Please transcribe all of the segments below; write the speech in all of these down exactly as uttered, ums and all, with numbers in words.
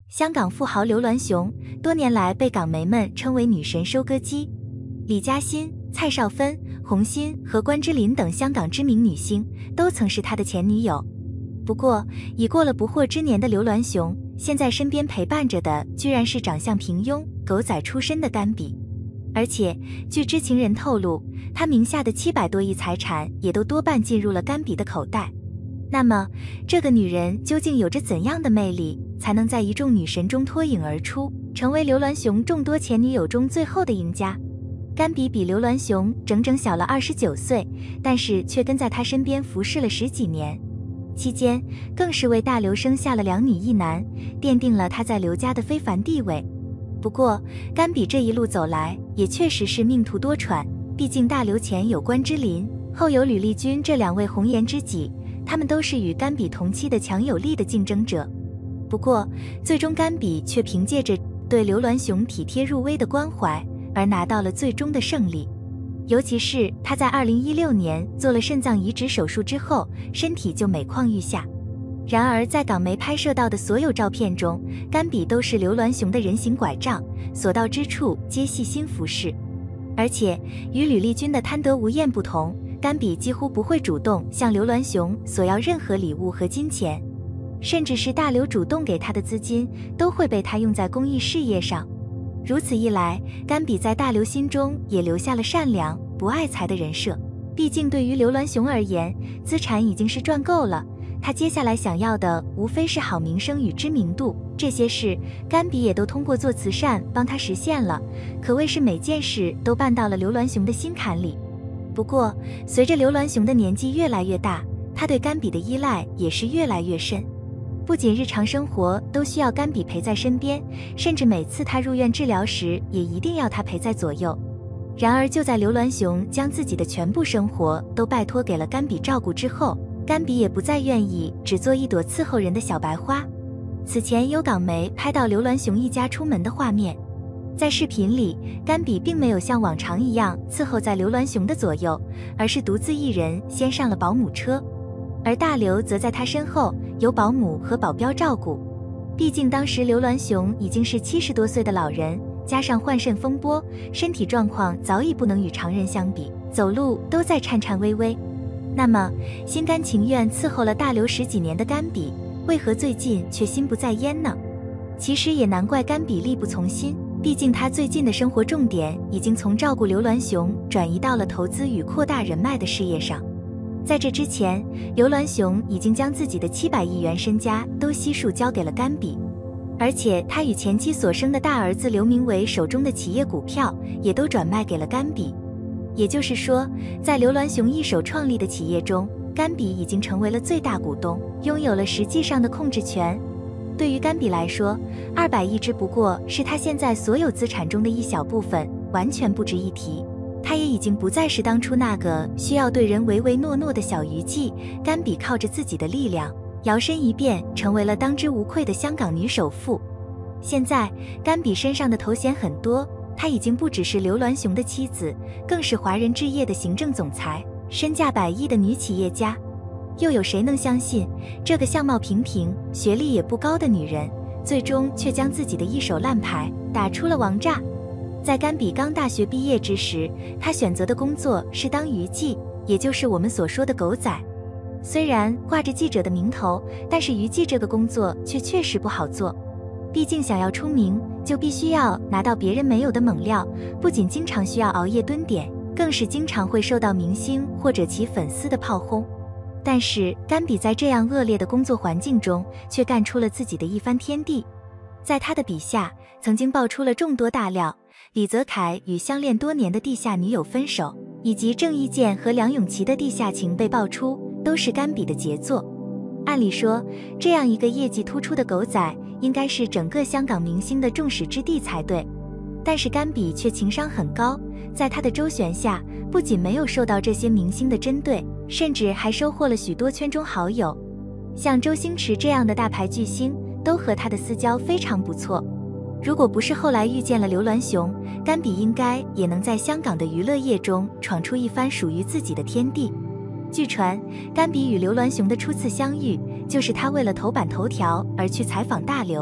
香港富豪刘銮雄，多年来被港媒们称为女神收割机。李嘉欣、蔡少芬、洪欣和关之琳等香港知名女星都曾是他的前女友。不过，已过了不惑之年的刘銮雄，现在身边陪伴着的居然是长相平庸、狗仔出身的甘比。而且，据知情人透露，他名下的七百多亿财产也都多半进入了甘比的口袋。那么，这个女人究竟有着怎样的魅力，才能在一众女神中脱颖而出，成为刘銮雄众多前女友中最后的赢家？甘比比刘銮雄整整小了二十九岁，但是却跟在他身边服侍了十几年，期间更是为大刘生下了两女一男，奠定了他在刘家的非凡地位。不过，甘比这一路走来，也确实是命途多舛，毕竟大刘前有关之琳，后有吕丽君这两位红颜知己，他们都是与甘比同期的强有力的竞争者。不过，最终甘比却凭借着对刘銮雄体贴入微的关怀，而拿到了最终的胜利。尤其是他在二零一六年做了肾脏移植手术之后，身体就每况愈下。然而，在港媒拍摄到的所有照片中，甘比都是刘銮雄的人形拐杖，所到之处皆细心服侍。而且，与吕丽君的贪得无厌不同，甘比几乎不会主动向刘銮雄索要任何礼物和金钱，甚至是大刘主动给他的资金，都会被他用在公益事业上。如此一来，甘比在大刘心中也留下了善良、不爱财的人设。毕竟对于刘銮雄而言，资产已经是赚够了，他接下来想要的无非是好名声与知名度，这些事甘比也都通过做慈善帮他实现了，可谓是每件事都办到了刘銮雄的心坎里。不过，随着刘銮雄的年纪越来越大，他对甘比的依赖也是越来越深。不仅日常生活都需要甘比陪在身边，甚至每次他入院治疗时也一定要他陪在左右。然而就在刘銮雄将自己的全部生活都拜托给了甘比照顾之后，甘比也不再愿意只做一朵伺候人的小白花。此前有港媒拍到刘銮雄一家出门的画面，在视频里，甘比并没有像往常一样伺候在刘銮雄的左右，而是独自一人先上了保姆车，而大刘则在他身后由保姆和保镖照顾。毕竟当时刘銮雄已经是七十多岁的老人，加上换肾风波，身体状况早已不能与常人相比，走路都在颤颤巍巍。那么，心甘情愿伺候了大刘十几年的甘比，为何最近却心不在焉呢？其实也难怪甘比力不从心，毕竟他最近的生活重点已经从照顾刘銮雄转移到了投资与扩大人脉的事业上。在这之前，刘銮雄已经将自己的七百亿元身家都悉数交给了甘比，而且他与前妻所生的大儿子刘明伟手中的企业股票也都转卖给了甘比。也就是说，在刘銮雄一手创立的企业中，甘比已经成为了最大股东，拥有了实际上的控制权。对于甘比来说，二百亿只不过是他现在所有资产中的一小部分，完全不值一提。他也已经不再是当初那个需要对人唯唯诺诺的小鱼妓，甘比靠着自己的力量，摇身一变成为了当之无愧的香港女首富。现在，甘比身上的头衔很多，她已经不只是刘銮雄的妻子，更是华人置业的行政总裁，身价百亿的女企业家。又有谁能相信，这个相貌平平、学历也不高的女人，最终却将自己的一手烂牌打出了王炸？在甘比刚大学毕业之时，他选择的工作是当娱记，也就是我们所说的狗仔。虽然挂着记者的名头，但是娱记这个工作却确实不好做。毕竟想要出名，就必须要拿到别人没有的猛料，不仅经常需要熬夜蹲点，更是经常会受到明星或者其粉丝的炮轰。但是甘比在这样恶劣的工作环境中，却干出了自己的一番天地。在他的笔下，曾经爆出了众多大料，李泽楷与相恋多年的地下女友分手，以及郑伊健和梁咏琪的地下情被爆出，都是甘比的杰作。按理说，这样一个业绩突出的狗仔，应该是整个香港明星的众矢之的才对。但是甘比却情商很高，在他的周旋下，不仅没有受到这些明星的针对，甚至还收获了许多圈中好友。像周星驰这样的大牌巨星，都和他的私交非常不错。如果不是后来遇见了刘銮雄，甘比应该也能在香港的娱乐业中闯出一番属于自己的天地。据传，甘比与刘銮雄的初次相遇，就是他为了头版头条而去采访大刘。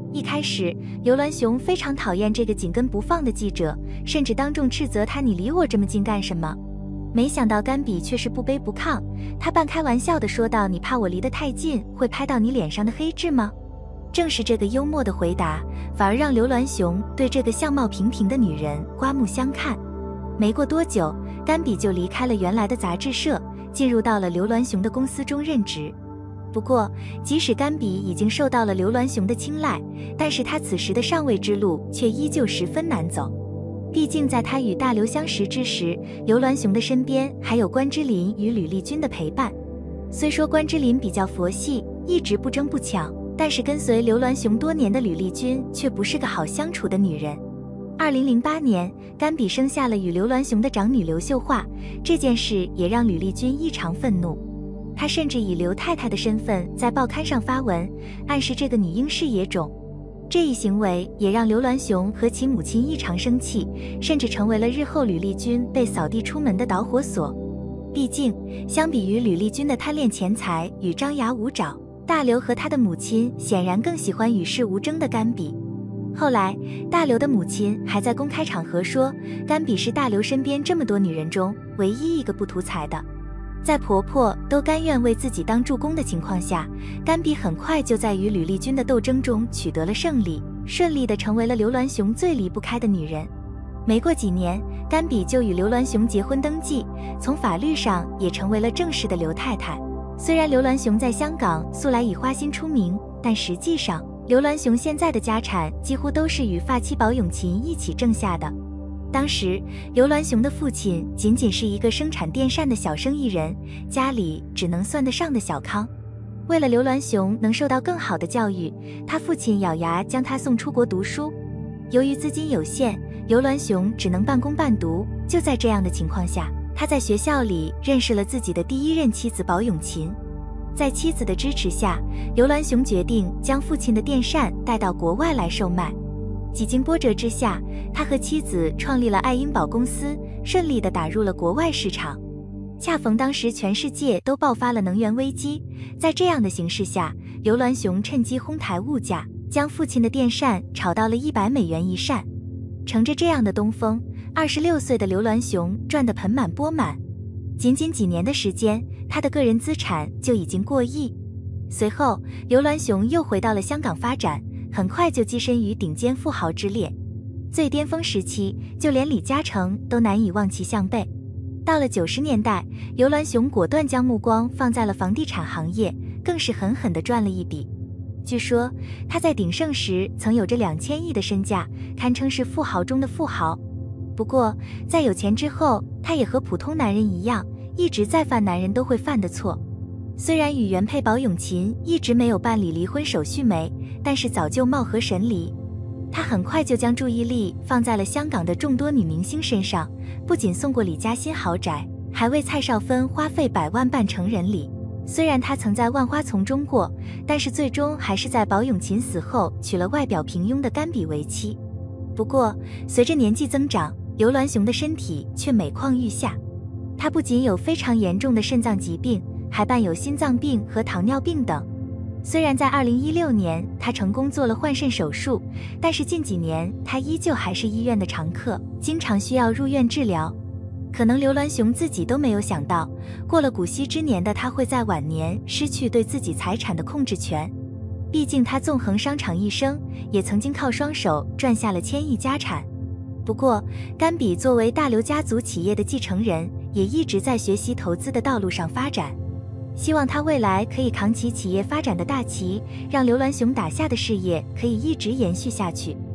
一开始，刘銮雄非常讨厌这个紧跟不放的记者，甚至当众斥责他：“你离我这么近干什么？”没想到甘比却是不卑不亢，他半开玩笑地说道：“你怕我离得太近会拍到你脸上的黑痣吗？”正是这个幽默的回答，反而让刘銮雄对这个相貌平平的女人刮目相看。没过多久，甘比就离开了原来的杂志社，进入到了刘銮雄的公司中任职。不过，即使甘比已经受到了刘銮雄的青睐，但是他此时的上位之路却依旧十分难走。毕竟在他与大刘相识之时，刘銮雄的身边还有关之琳与吕丽君的陪伴。虽说关之琳比较佛系，一直不争不抢，但是跟随刘銮雄多年的吕丽君却不是个好相处的女人。二零零八年，甘比生下了与刘銮雄的长女刘秀华，这件事也让吕丽君异常愤怒。她甚至以刘太太的身份在报刊上发文，暗示这个女婴是野种。这一行为也让刘銮雄和其母亲异常生气，甚至成为了日后吕丽君被扫地出门的导火索。毕竟，相比于吕丽君的贪恋钱财与张牙舞爪，大刘和他的母亲显然更喜欢与世无争的甘比。后来，大刘的母亲还在公开场合说，甘比是大刘身边这么多女人中唯一一个不图财的。在婆婆都甘愿为自己当助攻的情况下，甘比很快就在与吕丽君的斗争中取得了胜利，顺利地成为了刘銮雄最离不开的女人。没过几年，甘比就与刘銮雄结婚登记，从法律上也成为了正式的刘太太。虽然刘銮雄在香港素来以花心出名，但实际上刘銮雄现在的家产几乎都是与发妻宝永琴一起挣下的。当时，刘銮雄的父亲仅仅是一个生产电扇的小生意人，家里只能算得上的小康。为了刘銮雄能受到更好的教育，他父亲咬牙将他送出国读书。由于资金有限，刘銮雄只能半工半读。就在这样的情况下，他在学校里认识了自己的第一任妻子宝永琴。在妻子的支持下，刘銮雄决定将父亲的电扇带到国外来售卖。几经波折之下，他和妻子创立了爱英宝公司，顺利地打入了国外市场。恰逢当时全世界都爆发了能源危机，在这样的形势下，刘銮雄趁机哄抬物价，将父亲的电扇炒到了一百美元一扇。乘着这样的东风，二十六岁的刘銮雄赚得盆满钵满。仅仅几年的时间，他的个人资产就已经过亿。随后，刘銮雄又回到了香港发展，很快就跻身于顶尖富豪之列。最巅峰时期，就连李嘉诚都难以望其项背。到了九十年代，刘銮雄果断将目光放在了房地产行业，更是狠狠地赚了一笔。据说他在鼎盛时曾有着两千亿的身价，堪称是富豪中的富豪。不过，在有钱之后，他也和普通男人一样，一直在犯男人都会犯的错。虽然与原配宝永琴一直没有办理离婚手续没，但是早就貌合神离。他很快就将注意力放在了香港的众多女明星身上，不仅送过李嘉欣豪宅，还为蔡少芬花费百万办成人礼。虽然他曾在万花丛中过，但是最终还是在宝永琴死后娶了外表平庸的甘比为妻。不过，随着年纪增长，刘銮雄的身体却每况愈下。他不仅有非常严重的肾脏疾病，还伴有心脏病和糖尿病等。虽然在二零一六年他成功做了换肾手术，但是近几年他依旧还是医院的常客，经常需要入院治疗。可能刘銮雄自己都没有想到，过了古稀之年的他会在晚年失去对自己财产的控制权。毕竟他纵横商场一生，也曾经靠双手赚下了千亿家产。不过，甘比作为大刘家族企业的继承人，也一直在学习投资的道路上发展。希望他未来可以扛起企业发展的大旗，让刘銮雄打下的事业可以一直延续下去。